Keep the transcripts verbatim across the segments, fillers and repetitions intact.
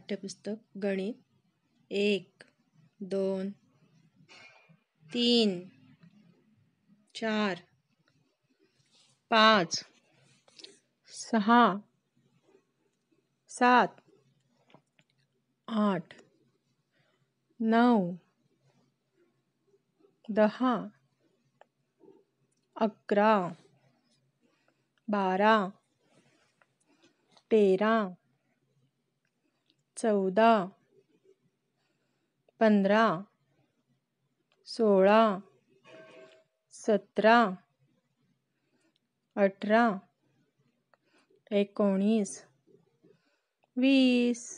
पाठ्यपुस्तक गणित एक दोन तीन चार पाच सहा सात आठ नऊ दहा अकरा बारा तेरा चौदा पंधरा सोळा सतरा अठरा एकोणीस वीस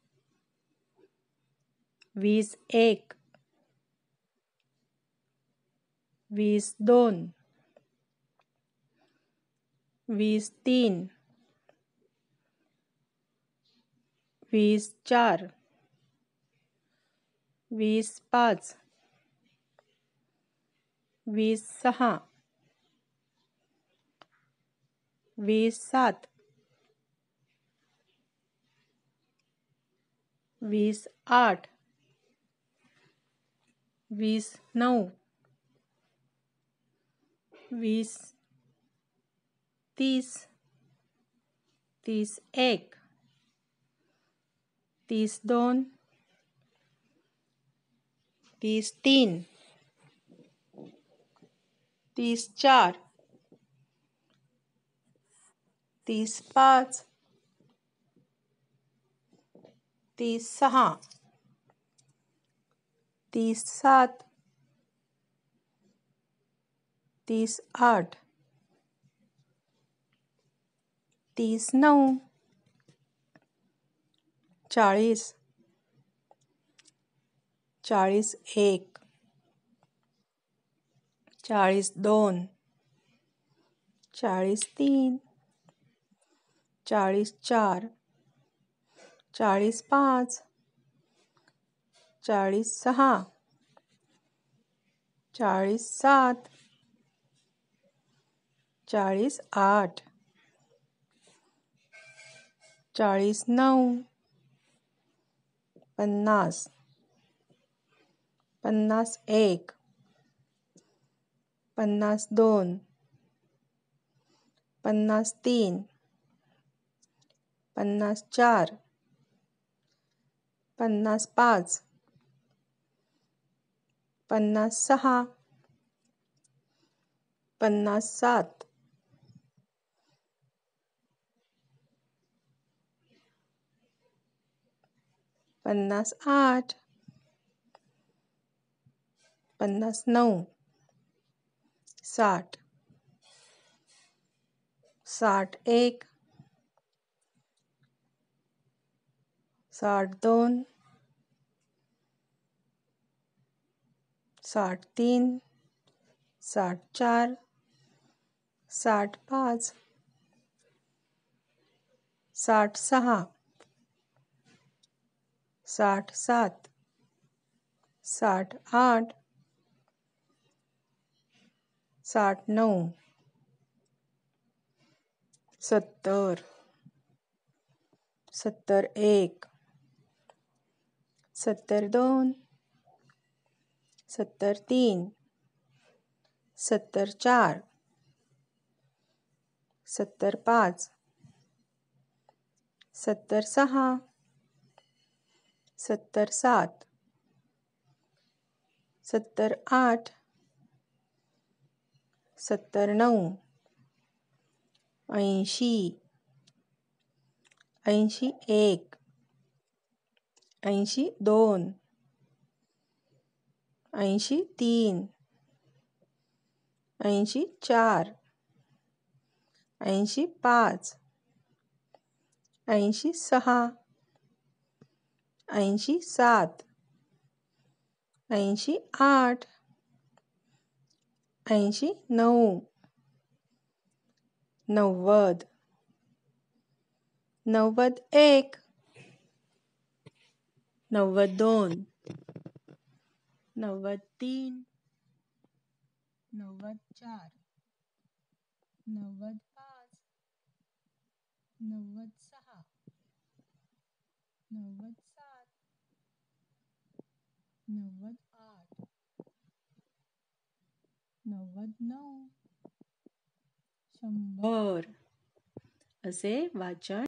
वीस एक वीस दोन वीस तीन वीस चार वीस पाच वीस सहा वीस सात वीस आठ वीस नऊ वीस तीस तीस एक तीस दोन तीस तीन तीस चार तीस पाच तीस सहा तीस सात तीस आठ तीस नऊ चाळीस चाळीस एक चाळीस दोन चाळीस तीन चाळीस चार चाळीस पाच चाळीस सहा चाळीस सात चाळीस आठ चाळीस नऊ पन्नास पन्नास एक पन्नास दोन पन्नास तीन पन्नास चार पन्नास पाच पन्नास सहा पन्नास सात पन्नास आठ पन्नास नऊ साठ साठ एक साठ दोन साठ तीन साठ चार साठ पाच साठ सहा साठ सात साठ आठ साठ नऊ सत्तर सत्तर एक सत्तर दोन सत्तर तीन सत्तर चार सत्तर पाच सत्तर सहा सत्तर सात सत्तर आठ सत्तर नऊ ऐंशी ऐंशी एक ऐंशी दोन ऐंशी तीन ऐंशी चार ऐंशी पाच ऐंशी सहा ऐंशी सात ऐंशी आठ ऐंशी नऊ नव्वद नव्वद एक नव्वद दोन नव्वद तीन नव्वद चार नव्वद पाच नव्वद सहा नव्वद सात, नव्वद आठ, नव्वद नऊ, शंभर. बर असे वाचन